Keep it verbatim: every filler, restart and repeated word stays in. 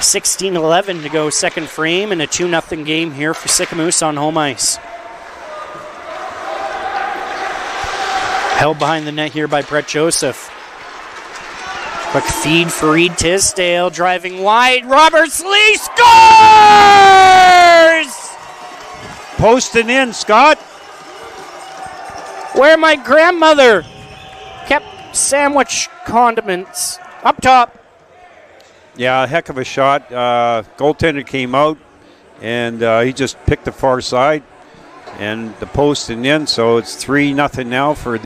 sixteen eleven to go second frame, and a two nothing game here for Sicamous on home ice. Held behind the net here by Brett Joseph. Quick feed for Reid Tisdale, driving wide. Roberts Lee scores! Posting in, Scott. Where my grandmother kept sandwich condiments. Up top. Yeah, a heck of a shot. Uh, goaltender came out, and uh, he just picked the far side, and the post and in, so it's three nothing now for